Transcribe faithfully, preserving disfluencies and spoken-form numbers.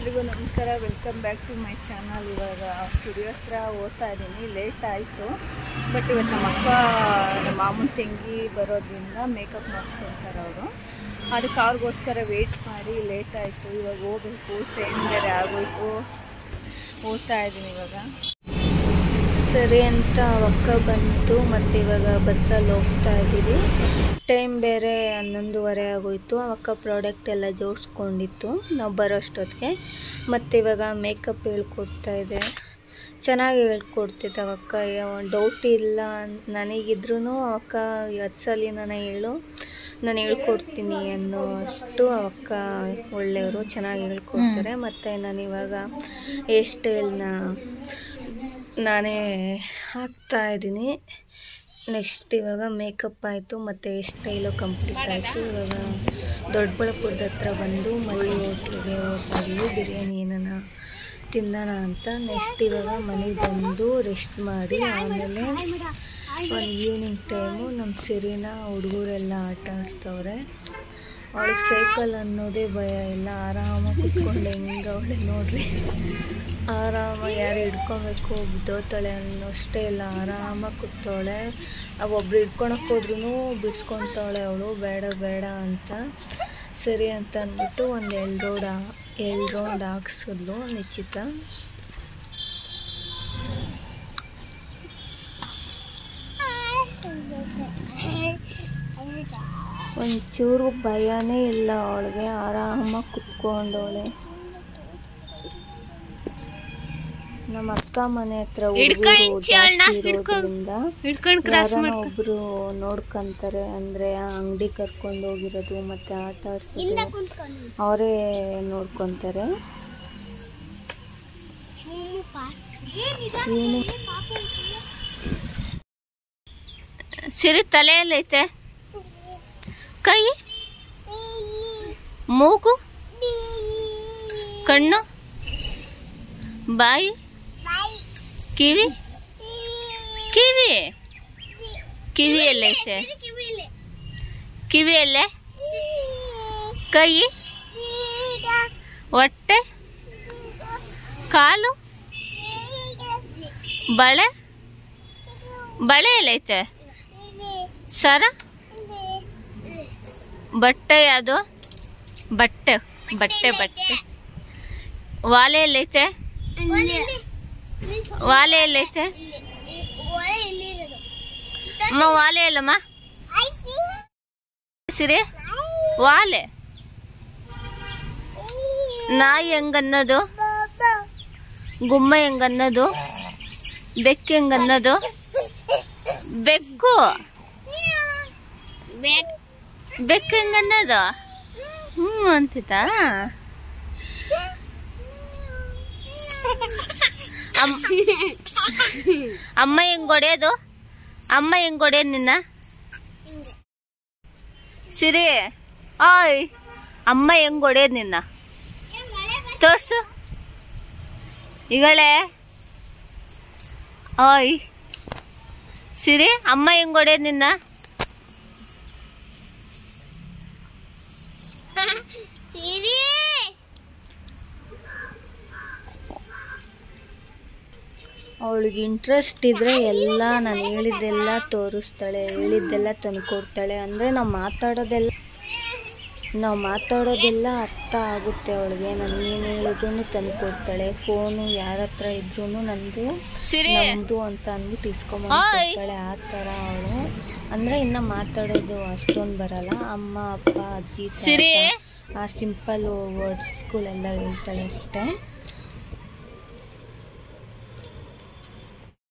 ಎಲ್ರಿಗೂ ನಮಸ್ಕಾರ, welcome back to my channel. ಇವಾಗ ಸ್ಟುಡಿಯೋ ಹತ್ರ ಹೋಗ್ತಾ ಇದ್ದೀನಿ. ಲೇಟ್ ಆಯಿತು, ಬಟ್ ಇವತ್ತು ನಮ್ಮ ಅಕ್ಕ ನಮ್ಮ ಮಾಮೂನ್ ತಂಗಿ ಬರೋದ್ರಿಂದ ಮೇಕಪ್ ಮಾಡಿಸ್ಕೊಳ್ತಾರೆ ಅವರು. ಅದಕ್ಕೆ ಅವ್ರಿಗೋಸ್ಕರ ವೆಯ್ಟ್ ಮಾಡಿ ಲೇಟ್ ಆಯಿತು. ಇವಾಗ ಹೋಗ್ಬೇಕು, ಟ್ರೈನ್ ಬೇರೆ ಆಗೋಯ್ತು. ಹೋಗ್ತಾ ಇದ್ದೀನಿ ಇವಾಗ. ಸರಿ ಅಂತ ಅಕ್ಕ ಬಂತು, ಮತ್ತು ಇವಾಗ ಬಸ್ಸಲ್ಲಿ ಹೋಗ್ತಾ ಇದ್ದೀವಿ. ಟೈಮ್ ಬೇರೆ ಹನ್ನೊಂದುವರೆ ಆಗೋಯ್ತು. ಅಕ್ಕ ಪ್ರಾಡಕ್ಟ್ ಎಲ್ಲ ಜೋಡಿಸ್ಕೊಂಡಿತ್ತು ನಾವು ಬರೋಷ್ಟೊತ್ತಿಗೆ. ಮತ್ತು ಇವಾಗ ಮೇಕಪ್ ಹೇಳ್ಕೊಡ್ತಾ ಇದೆ. ಚೆನ್ನಾಗಿ ಹೇಳ್ಕೊಡ್ತಿತ್ತು ಅವಕ್ಕ. ಡೌಟ್ ಇಲ್ಲ ನನಗಿದ್ರೂ ಅವಕ್ಕ ಹತ್ತು ಸಲ ನಾನು ಹೇಳು ನಾನು ಹೇಳ್ಕೊಡ್ತೀನಿ ಅನ್ನೋ ಅಷ್ಟು ಅವಕ್ಕ ಒಳ್ಳೆಯವರು, ಚೆನ್ನಾಗಿ ಹೇಳ್ಕೊಡ್ತಾರೆ. ಮತ್ತು ನಾನಿವಾಗ ಹೇರ್ ಸ್ಟೈಲ್ನ ನಾನೇ ಹಾಕ್ತಾಯಿದ್ದೀನಿ. ನೆಕ್ಸ್ಟ್ ಇವಾಗ ಮೇಕಪ್ ಆಯಿತು ಮತ್ತು ಹೇರ್ ಸ್ಟೈಲು ಕಂಪ್ಲೀಟ್ ಆಯಿತು. ಇವಾಗ ದೊಡ್ಡಬಳ್ಳಾಪುರದ ಹತ್ರ ಬಂದು ಮಲ್ಲಿ ಹೋಟ್ಲಿಗೆ ಹೋಗ್ತಾ ಇದ್ದೀವಿ, ಬಿರಿಯಾನಿ ಏನಾನ ತಿನ್ನೋಣ ಅಂತ. ನೆಕ್ಸ್ಟ್ ಇವಾಗ ಮನೆಗೆ ಬಂದು ರೆಸ್ಟ್ ಮಾಡಿ ಆಮೇಲೆ ಒಂದು ಈವ್ನಿಂಗ್ ಟೈಮು ನಮ್ಮ ಸಿರಿನ ಹುಡುಗರೆಲ್ಲ ಆಟ ಆಡಿಸ್ತವ್ರೆ. ಅವಳಿಗೆ ಸೈಕಲ್ ಅನ್ನೋದೇ ಭಯ ಇಲ್ಲ, ಆರಾಮಾಗಿ ಕುತ್ಕೊಂಡು ಹೆಂಗೆ ಅವಳೆ ನೋಡ್ರಿ, ಆರಾಮಾಗಿ ಯಾರು ಹಿಡ್ಕೊಬೇಕು ಬಿದ್ದೋತಾಳೆ ಅನ್ನೋಷ್ಟೇ ಇಲ್ಲ, ಆರಾಮಾಗಿ ಕೂತವಳೆ. ಒಬ್ರು ಹಿಡ್ಕೊಳಕ್ಕೆ ಹೋದ್ರೂ ಬಿಡಿಸ್ಕೊತಾವಳೆ ಅವಳು, ಬೇಡ ಬೇಡ ಅಂತ. ಸರಿ ಅಂತ ಅಂದ್ಬಿಟ್ಟು ಒಂದು ಎರಡು ರೋಡ್ ಎರಡು ರೌಂಡ್ ಹಾಕ್ಸಿದ್ಲು ನಿಶ್ಚಿತ. ಒಂಚೂರು ಭಯನೇ ಇಲ್ಲ ಅವಳಿಗೆ, ಆರಾಮಾಗಿ ಕುತ್ಕೊಂಡವಳೆ. ನಮ್ಮ ಅಕ್ಕ ಮನೆ ಹತ್ರ ಹುಡುಗರು ಜಾಸ್ತಿ ಇರೋದ್ರಿಂದ ಯಾರನ್ನ ಒಬ್ರು ನೋಡ್ಕೊಂತಾರೆ, ಅಂದರೆ ಅಂಗಡಿ ಕರ್ಕೊಂಡು ಹೋಗಿರೋದು ಮತ್ತು ಆಟ ಆಡ್ಸೋದು ಅವರೇ ನೋಡ್ಕೊತಾರೆ. ಸಿರಿ ತಲೆಯಲ್ಲೈತೆ, ಕೈ, ಮೂಗು, ಕಣ್ಣು, ಬಾಯಿ, ಕಿವಿ, ಕಿವಿ ಕಿವಿ ಎಲ್ಲೈತೆ, ಕಿವಿ ಎಲ್ಲೆ, ಕೈ, ಹೊಟ್ಟೆ, ಕಾಲು, ಬಳೆ, ಬಳೆ ಎಲ್ಲೈತೆ, ಸರ, ಬಟ್ಟೆ, ಯಾವುದು ಬಟ್ಟೆ ಬಟ್ಟೆ ಬಟ್ಟೆ, ವಾಲೆ ಎಲ್ಲೈತೆ, ವಾಲೆ ಎಲ್ಲೈತೆ ಅಮ್ಮ, ವಾಲೆ ಅಲ್ಲಮ್ಮ ಸಿರಿ, ವಾಲೆ. ನಾಯಿ ಹೆಂಗನ್ನೋದು, ಗುಮ್ಮ ಹೆಂಗನ್ನೋದು, ಬೆಕ್ಕು ಹೆಂಗನ್ನೋದು, ಬೆಕ್ಕು ಬೆಕ್ಕು ಹೆಂಗನ್ನೋದು ಹ್ಞೂ ಅಂತಿತ್ತಾ. ಅಮ್ಮ ಹೆಂಗ್ ಹೊಡೆಯೋದು, ಅಮ್ಮ ಹೆಂಗ್ ಹೊಡೆಯೋದು ನಿನ್ನ ಸಿರಿ? ಆಯ್, ಅಮ್ಮ ಹೆಂಗ್ ಹೊಡೆಯೋದು ನಿನ್ನ ತೋರ್ಸು ಈಗಳೇ. ಆಯ್ ಸಿರಿ, ಅಮ್ಮ ಹೆಂಗ್ ಹೊಡೆಯೋದು ನಿನ್ನ? ಅವಳಿಗೆ ಇಂಟ್ರೆಸ್ಟ್ ಇದ್ದರೆ ಎಲ್ಲ ನಾನು ಹೇಳಿದ್ದೆಲ್ಲ ತೋರಿಸ್ತಾಳೆ, ಹೇಳಿದ್ದೆಲ್ಲ ತಂದುಕೊಡ್ತಾಳೆ. ಅಂದರೆ ನಾವು ಮಾತಾಡೋದೆಲ್ಲ ನಾವು ಮಾತಾಡೋದೆಲ್ಲ ಅರ್ಥ ಆಗುತ್ತೆ ಅವಳಿಗೆ. ನಾನು ಏನು ಹೇಳಿದ್ರು ತಂದುಕೊಡ್ತಾಳೆ. ಫೋನು ಯಾರ ಹತ್ರ ಇದ್ರೂ ನಂದು ನಮ್ಮದು ಅಂತ ಅಂದ್ಬಿಟ್ಟು ಇಸ್ಕೊಂಬಂದ್ಕೊಡ್ತಾಳೆ. ಆ ಥರ ಅವಳು. ಅಂದರೆ ಇನ್ನು ಮಾತಾಡೋದು ಅಷ್ಟೊಂದು ಬರಲ್ಲ. ಅಮ್ಮ, ಅಪ್ಪ, ಅಜ್ಜಿ, ಆ ಸಿಂಪಲ್ ವರ್ಡ್ಸ್ಗಳೆಲ್ಲ ಹೇಳ್ತಾಳೆ ಅಷ್ಟೇ.